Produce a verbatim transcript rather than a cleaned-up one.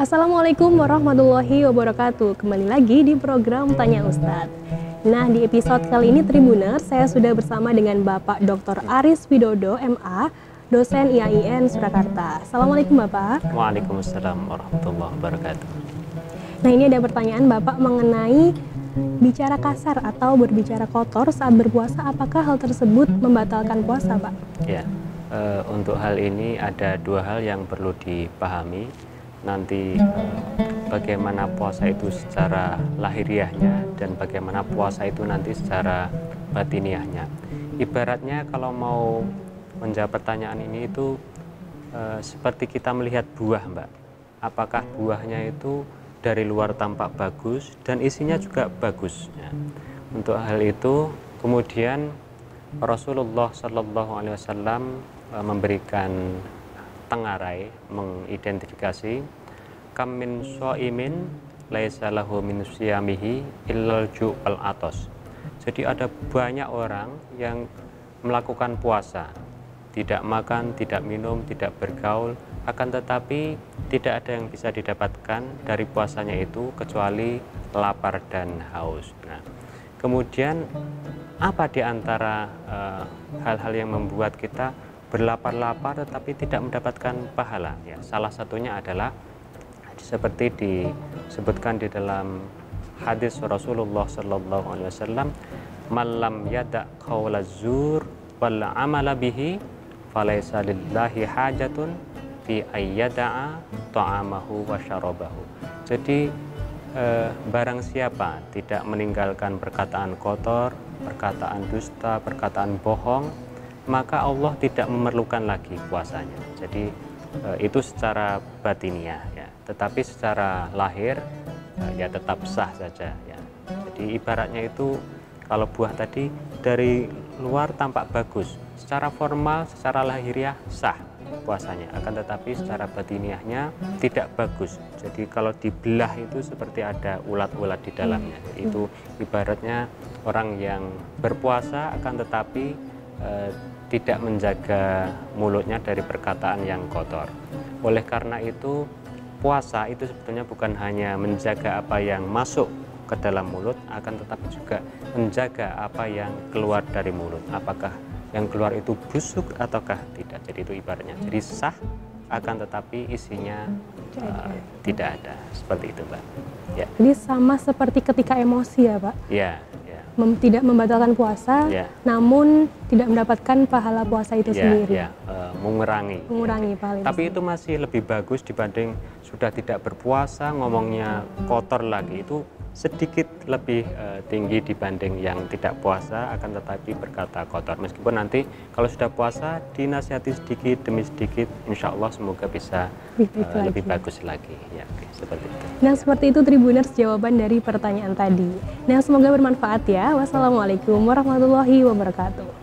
Assalamualaikum warahmatullahi wabarakatuh. Kembali lagi di program Tanya Ustadz. Nah, di episode kali ini Tribuners, saya sudah bersama dengan Bapak doktor Aris Widodo, M A, dosen I A I N Surakarta. Assalamualaikum Bapak. Waalaikumsalam warahmatullahi wabarakatuh. Nah, ini ada pertanyaan Bapak mengenai bicara kasar atau berbicara kotor saat berpuasa. Apakah hal tersebut membatalkan puasa, Pak? Ya, e, untuk hal ini ada dua hal yang perlu dipahami. Nanti e, bagaimana puasa itu secara lahiriahnya dan bagaimana puasa itu nanti secara batiniahnya. Ibaratnya kalau mau menjawab pertanyaan ini itu e, seperti kita melihat buah, Mbak. Apakah buahnya itu dari luar tampak bagus dan isinya juga bagus. Ya. Untuk hal itu kemudian Rasulullah Shallallahu Alaihi Wasallam e, memberikan tengarai, mengidentifikasi kam min shaimin laisa lahu min siyamihi illal ju' wal atos. Jadi ada banyak orang yang melakukan puasa, tidak makan, tidak minum, tidak bergaul, akan tetapi tidak ada yang bisa didapatkan dari puasanya itu kecuali lapar dan haus. Nah, kemudian apa di antara hal-hal uh, yang membuat kita berlapar-lapar tetapi tidak mendapatkan pahala? Ya, salah satunya adalah seperti disebutkan di dalam hadis Rasulullah Sallallahu Alaihi Wasallam, "Malam yada qaula zur wal amala bihi, falaysa lillahi hajatun fi ayyada'a ta'amahu wa syarabahu." Jadi eh, barang siapa tidak meninggalkan perkataan kotor, perkataan dusta, perkataan bohong, maka Allah tidak memerlukan lagi puasanya. Jadi eh, itu secara batiniah ya. Tetapi secara lahir eh, ya tetap sah saja ya. Jadi ibaratnya itu kalau buah tadi dari luar tampak bagus, secara formal, secara lahiriah sah puasanya, akan tetapi secara batiniahnya tidak bagus. Jadi kalau dibelah itu seperti ada ulat-ulat di dalamnya. Jadi itu ibaratnya orang yang berpuasa akan tetapi eh, tidak menjaga mulutnya dari perkataan yang kotor. Oleh karena itu puasa itu sebetulnya bukan hanya menjaga apa yang masuk ke dalam mulut, akan tetapi juga menjaga apa yang keluar dari mulut. Apakah yang keluar itu busuk ataukah tidak. Jadi itu ibaratnya. Jadi sah, akan tetapi isinya uh, tidak ada. Seperti itu, Pak. Ya. Jadi sama seperti ketika emosi ya, Pak? Ya. ya. Mem tidak membatalkan puasa, ya. Namun tidak mendapatkan pahala puasa itu ya, sendiri. Ya. Uh, mengurangi. Mengurangi ya. pahala. Tapi itu masih lebih bagus dibanding sudah tidak berpuasa, ngomongnya kotor lagi. Itu sedikit lebih uh, tinggi dibanding yang tidak puasa akan tetapi berkata kotor. Meskipun nanti kalau sudah puasa dinasihati sedikit demi sedikit, insya Allah semoga bisa lebih, uh, lebih bagus lagi ya, okay, seperti itu. Nah, seperti itu Tribuners jawaban dari pertanyaan tadi. Nah, semoga bermanfaat ya. Wassalamualaikum warahmatullahi wabarakatuh.